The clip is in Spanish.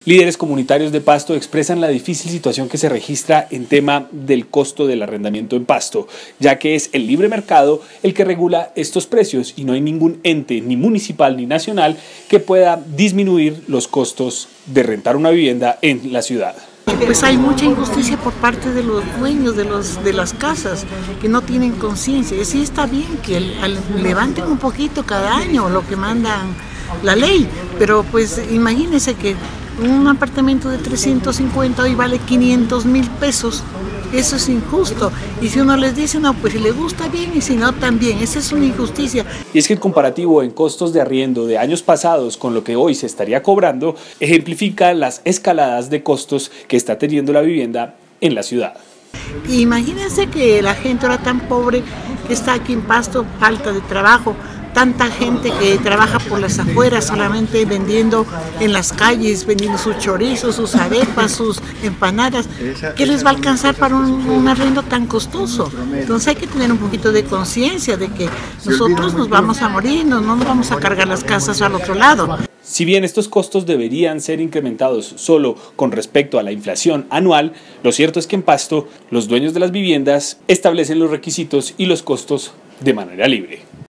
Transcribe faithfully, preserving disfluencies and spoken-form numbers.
Líderes comunitarios de Pasto expresan la difícil situación que se registra en tema del costo del arrendamiento en Pasto, ya que es el libre mercado el que regula estos precios y no hay ningún ente, ni municipal ni nacional, que pueda disminuir los costos de rentar una vivienda en la ciudad. Pues hay mucha injusticia por parte de los dueños de, los, de las casas que no tienen conciencia. Sí está bien que levanten un poquito cada año lo que mandan la ley, pero pues imagínense que un apartamento de trescientos cincuenta hoy vale quinientos mil pesos. Eso es injusto. Y si uno les dice, no, pues si le gusta bien y si no también, esa es una injusticia. Y es que el comparativo en costos de arriendo de años pasados con lo que hoy se estaría cobrando ejemplifica las escaladas de costos que está teniendo la vivienda en la ciudad. Imagínense que la gente era tan pobre que está aquí en Pasto, falta de trabajo. Tanta gente que trabaja por las afueras solamente vendiendo en las calles, vendiendo sus chorizos, sus arepas, sus empanadas. ¿Qué les va a alcanzar para un, un arriendo tan costoso? Entonces hay que tener un poquito de conciencia de que nosotros nos vamos a morir, no, no nos vamos a cargar las casas al otro lado. Si bien estos costos deberían ser incrementados solo con respecto a la inflación anual, lo cierto es que en Pasto los dueños de las viviendas establecen los requisitos y los costos de manera libre.